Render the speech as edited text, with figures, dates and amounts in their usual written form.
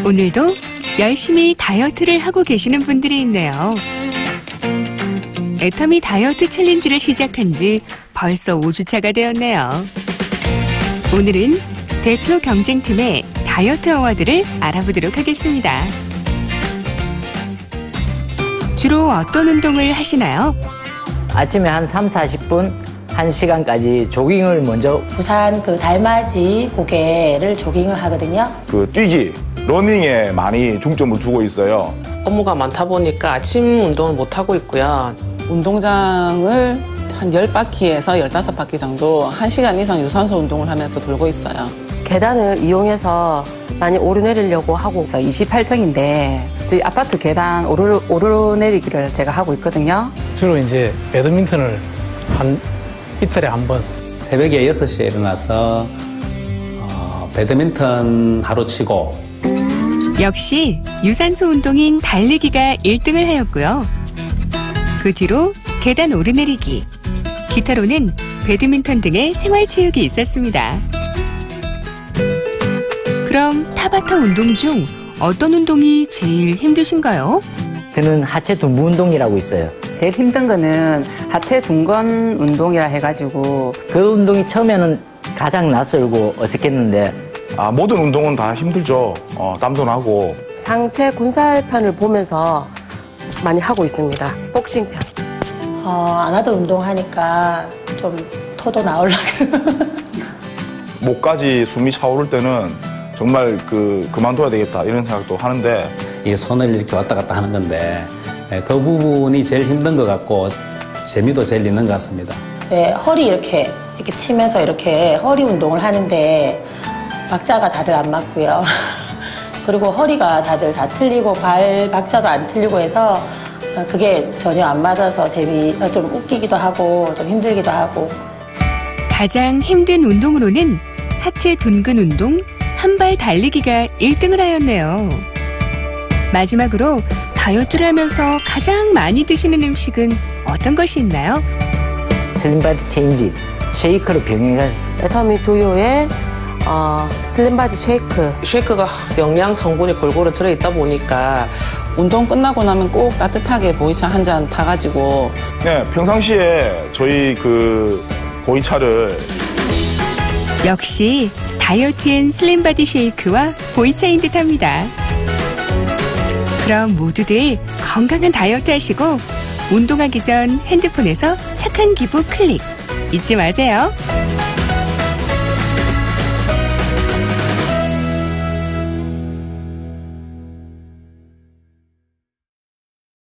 오늘도 열심히 다이어트를 하고 계시는 분들이 있네요. 애터미 다이어트 챌린지를 시작한 지 벌써 5주차가 되었네요. 오늘은 대표 경쟁팀의 다이어트 어워드를 알아보도록 하겠습니다. 주로 어떤 운동을 하시나요? 아침에 한 3, 40분, 1시간까지 조깅을 먼저. 부산 달맞이 고개를 조깅을 하거든요. 뛰기, 러닝에 많이 중점을 두고 있어요. 업무가 많다 보니까 아침 운동을 못 하고 있고요. 운동장을 한 10바퀴에서 15바퀴 정도 1시간 이상 유산소 운동을 하면서 돌고 있어요. 계단을 이용해서 많이 오르내리려고 하고. 28층인데 저희 아파트 계단 오르내리기를 제가 하고 있거든요. 주로 이제 배드민턴을 이틀에 한 번. 새벽에 6시에 일어나서 배드민턴 하루 치고. 역시 유산소 운동인 달리기가 1등을 하였고요. 그 뒤로 계단 오르내리기, 기타로는 배드민턴 등의 생활체육이 있었습니다. 그럼 타바타 운동 중 어떤 운동이 제일 힘드신가요? 저는 하체 둔부 운동이라고 있어요. 제일 힘든 거는 하체 둔근 운동이라 해가지고. 그 운동이 처음에는 가장 낯설고 어색했는데 모든 운동은 다 힘들죠. 땀도 나고. 상체 군살편을 보면서 많이 하고 있습니다. 복싱편. 안 하던 운동하니까 좀 토도 나오려고. 목까지 숨이 차오를 때는 정말 그만둬야 되겠다 이런 생각도 하는데, 이 손을 이렇게 왔다 갔다 하는 건데 그 부분이 제일 힘든 것 같고 재미도 제일 있는 것 같습니다. 네, 허리 이렇게 치면서 이렇게 허리 운동을 하는데 박자가 다들 안 맞고요. 그리고 허리가 다들 다 틀리고 발 박자도 안 틀리고 해서 그게 전혀 안 맞아서 좀 웃기기도 하고 좀 힘들기도 하고. 가장 힘든 운동으로는 하체 둔근 운동, 한발 달리기가 1등을 하였네요. 마지막으로 다이어트를 하면서 가장 많이 드시는 음식은 어떤 것이 있나요? 슬림바디 체인지, 쉐이크로 병행해서. 애터미 두유에 슬림바디 쉐이크. 쉐이크가 영양 성분이 골고루 들어있다 보니까 운동 끝나고 나면 꼭 따뜻하게 보이차 한 잔 타가지고. 네, 평상시에 저희 보이차를. 역시 다이어트엔 슬림바디 쉐이크와 보이차인 듯합니다. 그럼 모두들 건강한 다이어트 하시고 운동하기 전 핸드폰에서 착한 기부 클릭 잊지 마세요.